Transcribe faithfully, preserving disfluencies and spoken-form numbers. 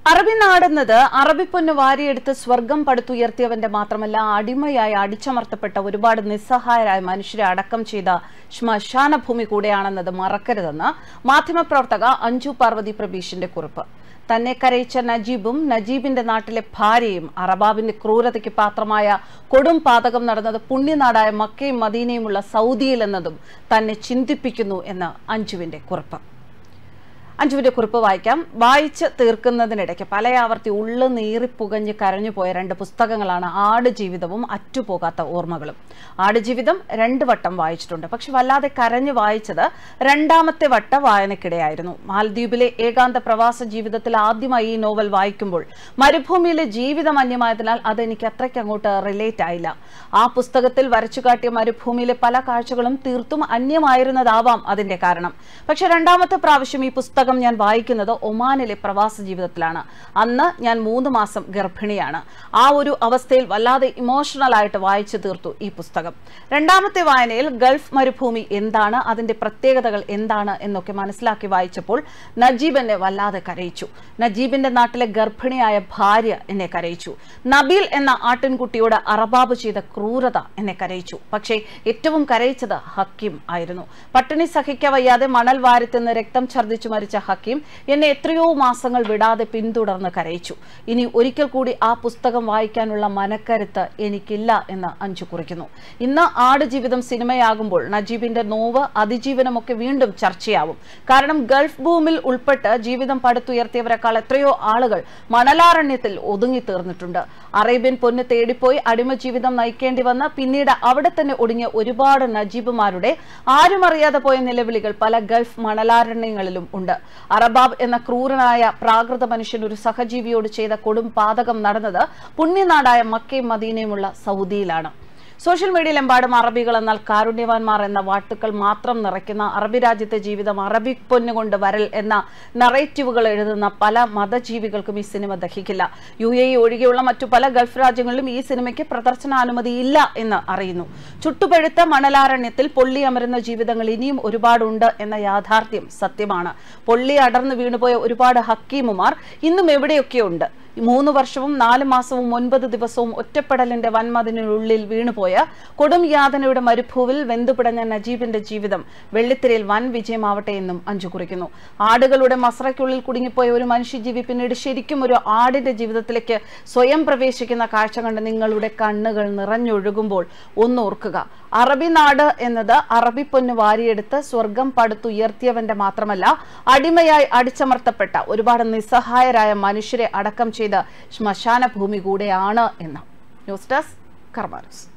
അറബി നാടെന്നത് അറബിപ്പൊന്ന് വാരിയെടുത്ത് സ്വർഗം പടുത്തുയർത്തിയവന്റെ മാത്രമല്ല അടിമയായി അടിച്ചമർത്തപ്പെട്ട ഒരുപാട് നിസ്സഹായരായ മനുഷ്യരെ അടക്കം ചെയ്ത ശ്മശാന ഭൂമി കൂടെയാണെന്നത് മറക്കരുതെന്ന് മാധ്യമപ്രവർത്തക അഞ്ജു പാർവതി പ്രബീഷിന്റെ കുറിപ്പ്. തന്നെ കരയിച്ച നജീബും നജീബിന്റെ നാട്ടിലെ ഭാര്യയും അറബാബിന്റെ ക്രൂരതയ്ക്ക് പാത്രമായ കൊടും പാതകം നടന്നത് പുണ്യനാടായ മക്കയും മദീനയുമുള്ള സൗദിയിലെന്നതും തന്നെ ചിന്തിപ്പിക്കുന്നു എന്ന് അഞ്ജുവിന്റെ കുറിപ്പ്. അഞ്ജുവിന്റെ കുറിപ്പ് വായിക്കാം. വായിച്ച് തീർക്കുന്നതിനിടയ്ക്ക് പലയാവർത്തി ഉള്ളു നീറിപ്പുകഞ്ഞ് കരഞ്ഞുപോയ രണ്ട് പുസ്തകങ്ങളാണ് ആടുജീവിതവും അറ്റുപോകാത്ത ഓർമ്മകളും. ആടുജീവിതം രണ്ട് വട്ടം വായിച്ചിട്ടുണ്ട്. പക്ഷെ വല്ലാതെ കരഞ്ഞു വായിച്ചത് രണ്ടാമത്തെ വട്ട വായനക്കിടെയായിരുന്നു. മാലദ്വീപിലെ ഏകാന്ത പ്രവാസ ജീവിതത്തിൽ ആദ്യമായി ഈ നോവൽ വായിക്കുമ്പോൾ മരുഭൂമിയിലെ ജീവിതം അന്യമായതിനാൽ അതെനിക്ക് അത്രയ്ക്ക് അങ്ങോട്ട് റിലേറ്റ് ആയില്ല. ആ പുസ്തകത്തിൽ വരച്ചുകാട്ടിയ മരുഭൂമിയിലെ പല കാഴ്ചകളും തീർത്തും അന്യമായിരുന്നതാവാം അതിന്റെ കാരണം. പക്ഷെ രണ്ടാമത്തെ പ്രാവശ്യം ഈ പുസ്തകം ഞാൻ വായിക്കുന്നത് ഒമാനിലെ പ്രവാസ ജീവിതത്തിലാണ്. അന്ന് ഞാൻ മൂന്ന് മാസം ഗർഭിണിയാണ്. ആ ഒരു അവസ്ഥയിൽ വല്ലാതെ ഇമോഷണൽ ആയിട്ട് വായിച്ചു തീർത്തു ഈ പുസ്തകം. രണ്ടാമത്തെ വായനയിൽ ഗൾഫ് മരുഭൂമി എന്താണ്, അതിന്റെ പ്രത്യേകതകൾ എന്താണ് എന്നൊക്കെ മനസ്സിലാക്കി വായിച്ചപ്പോൾ നജീബ് എന്നെ വല്ലാതെ കരയിച്ചു. നജീബിന്റെ നാട്ടിലെ ഗർഭിണിയായ ഭാര്യ എന്നെ കരയിച്ചു. നബീൽ എന്ന ആട്ടിൻകുട്ടിയോട് അറബാബ് ചെയ്ത ക്രൂരത എന്നെ കരയിച്ചു. പക്ഷേ ഏറ്റവും കരയിച്ചത് ഹക്കീം ആയിരുന്നു. പട്ടിണി സഹിക്കവയ്യാതെ മണൽ വാരിത്തിന്ന് രക്തം ഛർദ്ദിച്ചു മരിച്ച ഹക്കീം എന്നെ എത്രയോ മാസങ്ങൾ വിടാതെ പിന്തുടർന്ന് കരയിച്ചു. ഇനി ഒരിക്കൽ കൂടി ആ പുസ്തകം വായിക്കാനുള്ള മനക്കരുത്ത് എനിക്കില്ല എന്ന് അഞ്ജു കുറിക്കുന്നു. ഇന്ന് ആടുജീവിതം സിനിമയാകുമ്പോൾ നജീബിന്റെ നോവ് അതിജീവനമൊക്കെ വീണ്ടും ചർച്ചയാവും. കാരണം ഗൾഫ് ഭൂമിയിൽ ഉൾപ്പെട്ട് ജീവിതം പടുത്തുയർത്തിയവരെക്കാൾ എത്രയോ ആളുകൾ മണലാരണ്യത്തിൽ ഒതുങ്ങി തീർന്നിട്ടുണ്ട്. അറേബ്യൻ പൊന്ന് തേടിപ്പോയി അടിമ ജീവിതം നയിക്കേണ്ടി വന്ന പിന്നീട് അവിടെ തന്നെ ഒടുങ്ങിയ ഒരുപാട് നജീബുമാരുടെ ആരും അറിയാതെ പോയ നിലവിളികൾ പല ഗൾഫ് മണലാരണ്യങ്ങളിലും ഉണ്ട്. അറബാബ് എന്ന ക്രൂരനായ പ്രാകൃത മനുഷ്യൻ ഒരു സഹജീവിയോട് ചെയ്ത കൊടും പാതകം നടന്നത് പുണ്യനാടായ മക്കയും മദീനയുമുള്ള സൗദിയിലാണ്. സോഷ്യൽ മീഡിയയിലെമ്പാടും അറബികൾ എന്നാൽ കാരുണ്യവാന്മാർ എന്ന വാർത്തകൾ മാത്രം നിറയ്ക്കുന്ന അറബി രാജ്യത്തെ ജീവിതം അറബി പൊന്നുകൊണ്ട് വരൽ എന്ന നറേറ്റീവുകൾ എഴുതുന്ന പല മതജീവികൾക്കും ഈ സിനിമ ദഹിക്കില്ല. യു എ ഇ ഒഴികെയുള്ള മറ്റു പല ഗൾഫ് രാജ്യങ്ങളിലും ഈ സിനിമയ്ക്ക് പ്രദർശനാനുമതി ഇല്ല എന്ന് അറിയുന്നു. ചുട്ടുപഴുത്ത മണലാരണ്യത്തിൽ പൊള്ളി അമരുന്ന ജീവിതങ്ങൾ ഇനിയും ഒരുപാടുണ്ട് എന്ന യാഥാർത്ഥ്യം സത്യമാണ്. പൊള്ളി അടർന്നു വീണുപോയ ഒരുപാട് ഹക്കീമുമാർ ഇന്നും എവിടെയൊക്കെയുണ്ട്. മൂന്ന് വർഷവും നാല് മാസവും ഒൻപത് ദിവസവും ഒറ്റപ്പെടലിന്റെ വൻമതിനുള്ളിൽ വീണുപോയ കൊടും യാതനയുടെ മരുഭൂവിൽ വെന്തുപിടഞ്ഞ നജീബിന്റെ ജീവിതം വെള്ളിത്തിരയിൽ വൻ വിജയമാവട്ടെ എന്നും അഞ്ജു കുറിക്കുന്നു. ആടുകളുടെ മസ്രയ്ക്കുള്ളിൽ കുടുങ്ങിപ്പോയ ഒരു മനുഷ്യജീവി പിന്നീട് ശരിക്കും ഒരു ആടിന്റെ ജീവിതത്തിലേക്ക് സ്വയം പ്രവേശിക്കുന്ന കാഴ്ച കണ്ട് നിങ്ങളുടെ കണ്ണുകൾ നിറഞ്ഞൊഴുകുമ്പോൾ ഒന്നോർക്കുക. അറബി നാട് എന്നത് അറബി പൊന്ന് വാരിയെടുത്ത് സ്വർഗം പടുത്തുയർത്തിയവന്റെ മാത്രമല്ല അടിമയായി അടിച്ചമർത്തപ്പെട്ട ഒരുപാട് നിസ്സഹായരായ മനുഷ്യരെ അടക്കം ചെയ്ത ശ്മശാന ഭൂമി കൂടെയാണ് എന്ന്. News desk Karma news.